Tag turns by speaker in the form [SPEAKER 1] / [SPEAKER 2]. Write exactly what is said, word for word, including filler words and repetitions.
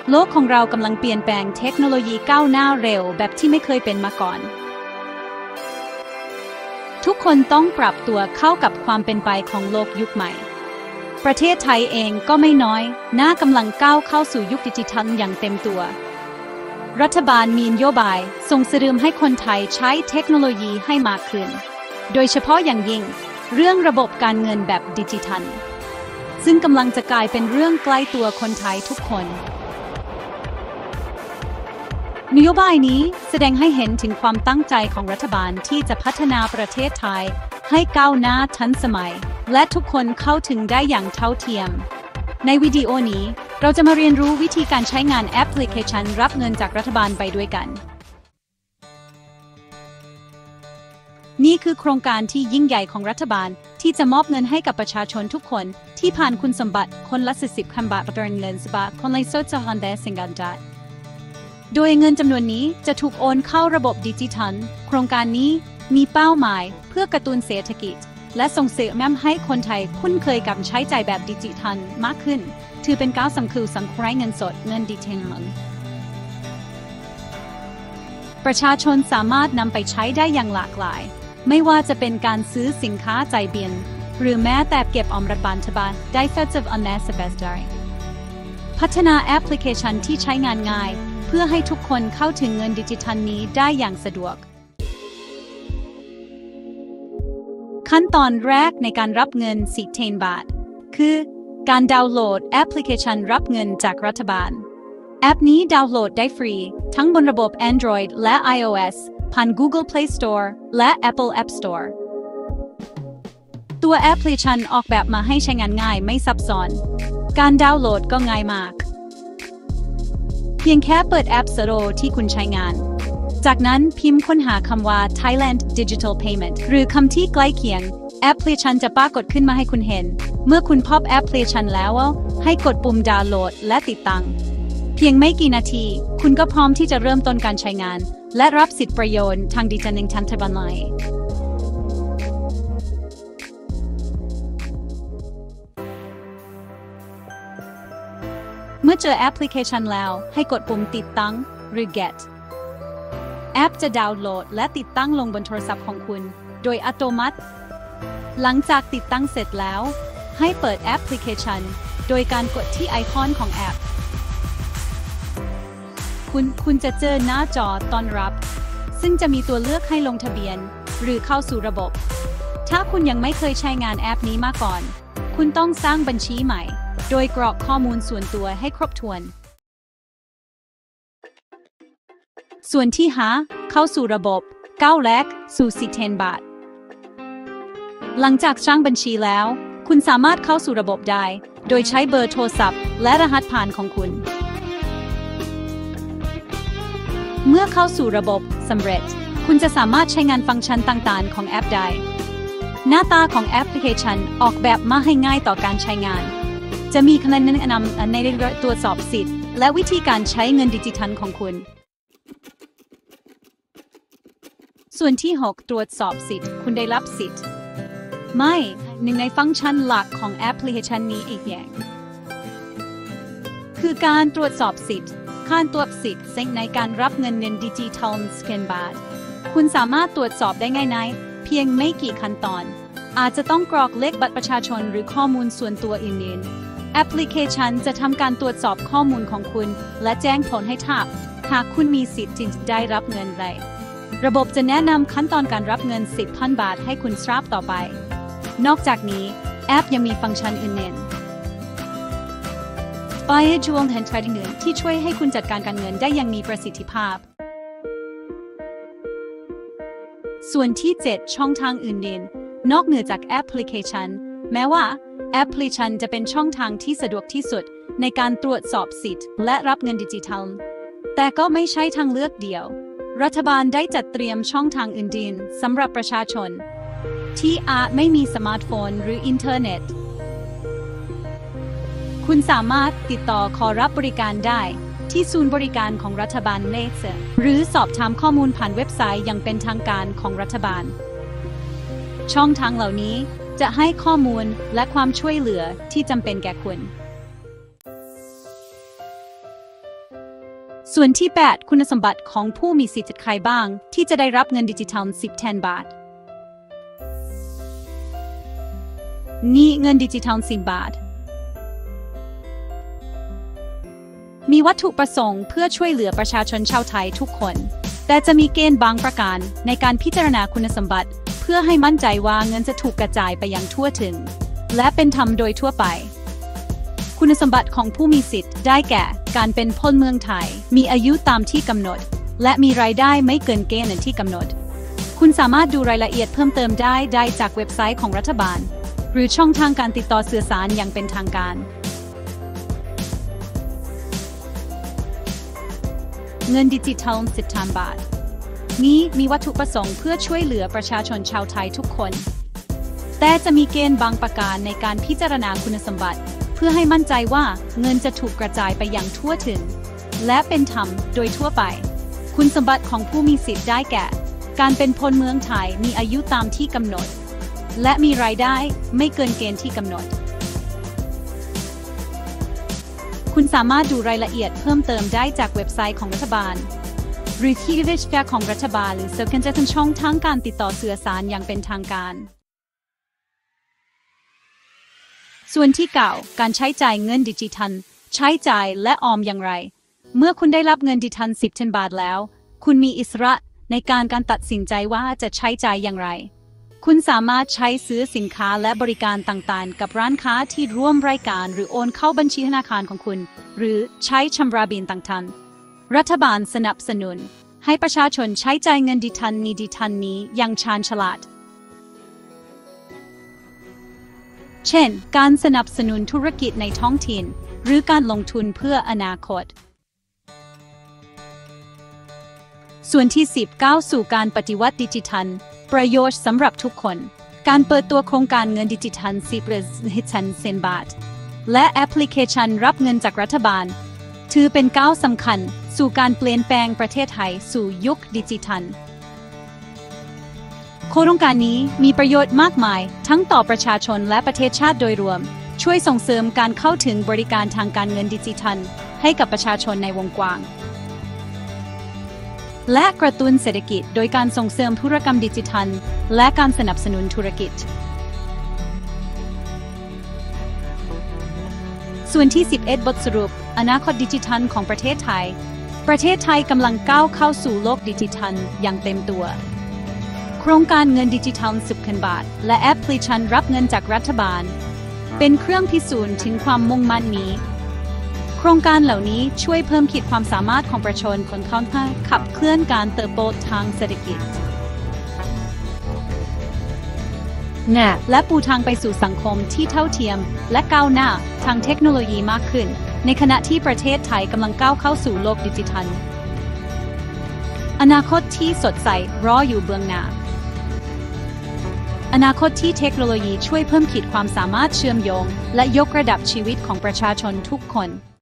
[SPEAKER 1] โลกของเรากำลังเปลี่ยนแปลงเทคโนโลยีก้าวหน้าเร็วแบบที่ไม่เคยเป็นมาก่อนทุกคนต้องปรับตัวเข้ากับความเป็นไปของโลกยุคใหม่ประเทศไทยเองก็ไม่น้อยน่ากำลังก้าวเข้าสู่ยุคดิจิทัลอย่างเต็มตัวรัฐบาลมีนโยบายส่งเสริมให้คนไทยใช้เทคโนโลยีให้มากขึ้นโดยเฉพาะอย่างยิ่งเรื่องระบบการเงินแบบดิจิทัลซึ่งกำลังจะกลายเป็นเรื่องใกล้ตัวคนไทยทุกคนนโยบายนี้แสดงให้เห็นถึงความตั้งใจของรัฐบาลที่จะพัฒนาประเทศไทยให้ก้าวหน้าทันสมัยและทุกคนเข้าถึงได้อย่างเท่าเทียมในวิดีโอนี้เราจะมาเรียนรู้วิธีการใช้งานแอปพลิเคชันรับเงินจากรัฐบาลไปด้วยกันนี่คือโครงการที่ยิ่งใหญ่ของรัฐบาลที่จะมอบเงินให้กับประชาชนทุกคนที่ผ่านคุณสมบัติคนละสิบพันบาทเงินเงินสบาทคนละสดจะหันได้สิงกันได้โดยเงินจำนวนนี้จะถูกโอนเข้าระบบดิจิทัลโครงการนี้มีเป้าหมายเพื่อกระตุ้นเศรษฐกิจและส่งเสริมให้คนไทยคุ้นเคยกับใช้จ่ายแบบดิจิทัลมากขึ้นถือเป็นก้าวสำคัญสำหรับเงินสดเงินดิจิทัลประชาชนสามารถนำไปใช้ได้อย่างหลากหลายไม่ว่าจะเป็นการซื้อสินค้าจ่ายเบิลหรือแม้แต่เก็บออมรัฐบาลทบาลได้เฟสติฟอันแนสเบสได้พัฒนาแอปพลิเคชันที่ใช้งานง่ายเพื่อให้ทุกคนเข้าถึงเงินดิจิทัลนี้ได้อย่างสะดวกขั้นตอนแรกในการรับเงินสิบพันบาทคือการดาวน์โหลดแอปพลิเคชันรับเงินจากรัฐบาลแอปนี้ดาวน์โหลดได้ฟรีทั้งบนระบบ Android และ iOS ผ่าน Google Play Store และ Apple App Store ตัวแอปพลิเคชันออกแบบมาให้ใช้งานง่ายไม่ซับซ้อนการดาวน์โหลดก็ง่ายมากเพียงแค่เปิดแอป Store ที่คุณใช้งานจากนั้นพิมพ์ค้นหาคำว่า Thailand Digital Payment หรือคำที่ใกล้เคียงแอปพลิเคชันจะปรากฏขึ้นมาให้คุณเห็นเมื่อคุณพบแอปพลิเคชันแล้วให้กดปุ่มดาวน์โหลดและติดตั้งเพียงไม่กี่นาทีคุณก็พร้อมที่จะเริ่มต้นการใช้งานและรับสิทธิประโยชน์ทางดิจิทัลทันทีทันใดเมื่อเจอแอปพลิเคชันแล้วให้กดปุ่มติดตั้งหรือ get แอปจะดาวน์โหลดและติดตั้งลงบนโทรศัพท์ของคุณโดยอัตโนมัติหลังจากติดตั้งเสร็จแล้วให้เปิดแอปพลิเคชันโดยการกดที่ไอคอนของแอปคุณคุณจะเจอหน้าจอต้อนรับซึ่งจะมีตัวเลือกให้ลงทะเบียนหรือเข้าสู่ระบบถ้าคุณยังไม่เคยใช้งานแอปนี้มาก่อนคุณต้องสร้างบัญชีใหม่โดยกรอกข้อมูลส่วนตัวให้ครบถ้วนส่วนที่ห้าเข้าสู่ระบบก้าวแรกสู่สิบพันบาทหลังจากสร้างบัญชีแล้วคุณสามารถเข้าสู่ระบบได้โดยใช้เบอร์โทรศัพท์และรหัสผ่านของคุณเมื่อเข้าสู่ระบบสำเร็จคุณจะสามารถใช้งานฟังก์ชันต่างๆของแอปได้หน้าตาของแอปพลิเคชันออกแบบมาให้ง่ายต่อการใช้งานจะมีคำแนะนำในเรื่องตรวจสอบสิทธิ์และวิธีการใช้เงินดิจิทัลของคุณส่วนที่หกตรวจสอบสิทธิ์คุณได้รับสิทธิ์ไม่หนึ่งในฟังก์ชันหลักของแอปพลิเคชันนี้อีกอย่างคือการตรวจสอบสิทธิ์การตรวจสิทธิ์ในการรับเงินเงินดิจิทัลสแกนบาทคุณสามารถตรวจสอบได้ง่ายๆเพียงไม่กี่ขั้นตอนอาจจะต้องกรอกเลขบัตรประชาชนหรือข้อมูลส่วนตัวอื่นๆแอปพลิเคชันจะทำการตรวจสอบข้อมูลของคุณและแจ้งผลให้ทราบหากคุณมีสิทธิ์จริงได้รับเงินได้ระบบจะแนะนำขั้นตอนการรับเงิน สิบพันบาทให้คุณทราบต่อไปนอกจากนี้แอปยังมีฟังก์ชันอื่นๆ Visual Hand Trading ที่ช่วยให้คุณจัดการการเงินได้อย่างมีประสิทธิภาพส่วนที่เจ็ดช่องทางอื่นๆนอกเหนือจากแอปพลิเคชันแม้ว่าแอปพลิเคชันจะเป็นช่องทางที่สะดวกที่สุดในการตรวจสอบสิทธิ์และรับเงินดิจิทัลแต่ก็ไม่ใช่ทางเลือกเดียวรัฐบาลได้จัดเตรียมช่องทางอื่นๆสำหรับประชาชนที่อาจไม่มีสมาร์ทโฟนหรืออินเทอร์เน็ตคุณสามารถติดต่อขอรับบริการได้ที่ศูนย์บริการของรัฐบาลเลเซอร์หรือสอบถามข้อมูลผ่านเว็บไซต์อย่างเป็นทางการของรัฐบาลช่องทางเหล่านี้จะให้ข้อมูลและความช่วยเหลือที่จำเป็นแก่คุณส่วนที่แปดคุณสมบัติของผู้มีสิทธิ์ใครบ้างที่จะได้รับเงินดิจิทัลสิบแทนบาทนี่เงินดิจิทัลสิบบาทมีวัตถุประสงค์เพื่อช่วยเหลือประชาชนชาวไทยทุกคนแต่จะมีเกณฑ์บางประการในการพิจารณาคุณสมบัติเพื่อให้มั่นใจว่าเงินจะถูกกระจายไปอย่างทั่วถึงและเป็นธรรมโดยทั่วไปคุณสมบัติของผู้มีสิทธิ์ได้แก่การเป็นพลเมืองไทยมีอายุตามที่กำหนดและมีรายได้ไม่เกินเกณฑ์ที่กำหนดคุณสามารถดูรายละเอียดเพิ่มเติมได้ได้จากเว็บไซต์ของรัฐบาลหรือช่องทางการติดต่อสื่อสารอย่างเป็นทางการเงินดิจิทัลสิบล้านบาทนี้มีวัตถุประสงค์เพื่อช่วยเหลือประชาชนชาวไทยทุกคนแต่จะมีเกณฑ์บางประการในการพิจารณาคุณสมบัติเพื่อให้มั่นใจว่าเงินจะถูกกระจายไปอย่างทั่วถึงและเป็นธรรมโดยทั่วไปคุณสมบัติของผู้มีสิทธิ์ได้แก่การเป็นพลเมืองไทยมีอายุตามที่กำหนดและมีรายได้ไม่เกินเกณฑ์ที่กำหนดคุณสามารถดูรายละเอียดเพิ่มเติมได้จากเว็บไซต์ของรัฐบาลหรือที่เว็บไซต์ของรัฐบาลหรือเซิร์ฟกันจะเป็นช่องทางการติดต่อสื่อสารอย่างเป็นทางการส่วนที่เก้าการใช้จ่ายเงินดิจิทัลใช้จ่ายและออมอย่างไรเมื่อคุณได้รับเงินดิจิทัลสิบบาทแล้วคุณมีอิสระในการการตัดสินใจว่าจะใช้จ่ายอย่างไรคุณสามารถใช้ซื้อสินค้าและบริการต่างๆกับร้านค้าที่ร่วมรายการหรือโอนเข้าบัญชีธนาคารของคุณหรือใช้ชำระบิลต่างๆรัฐบาลสนับสนุนให้ประชาชนใช้จ่ายเงินดิจิทัลนี้ดิจิทัลนี้อย่างชาญฉลาดเช่นการสนับสนุนธุรกิจในท้องถิ่นหรือการลงทุนเพื่ออนาคตส่วนที่สิบก้าวสู่การปฏิวัติดิจิทัลประโยชน์สำหรับทุกคนการเปิดตัวโครงการเงินดิจิทัลสิบดิจิทัลเซนบาทและแอปพลิเคชันรับเงินจากรัฐบาลถือเป็นก้าวสำคัญสู่การเปลี่ยนแปลงประเทศไทยสู่ยุคดิจิทัลโครงการนี้มีประโยชน์มากมายทั้งต่อประชาชนและประเทศชาติโดยรวมช่วยส่งเสริมการเข้าถึงบริการทางการเงินดิจิทัลให้กับประชาชนในวงกว้างและกระตุ้นเศรษฐกิจโดยการส่งเสริมธุรกรรมดิจิทัลและการสนับสนุนธุรกิจส่วนที่สิบเอ็ดบทสรุปอนาคตดิจิทัลของประเทศไทยประเทศไทยกำลังก้าวเข้าสู่โลกดิจิทัลอย่างเต็มตัวโครงการเงินดิจิทัลสิบพันบาทและแอปพลิเคชันรับเงินจากรัฐบาลเป็นเครื่องพิสูจน์ถึงความมุ่งมั่นนี้โครงการเหล่านี้ช่วยเพิ่มขีดความสามารถของประชาชนคนท้องถิ่นขับเคลื่อนการเติบโตทางเศรษฐกิจและปูทางไปสู่สังคมที่เท่าเทียมและก้าวหน้าทางเทคโนโลยีมากขึ้นในขณะที่ประเทศไทยกำลังก้าวเข้าสู่โลกดิจิทัลอนาคตที่สดใสรออยู่เบื้องหน้าอนาคตที่เทคโนโลยีช่วยเพิ่มขีดความสามารถเชื่อมโยงและยกระดับชีวิตของประชาชนทุกคน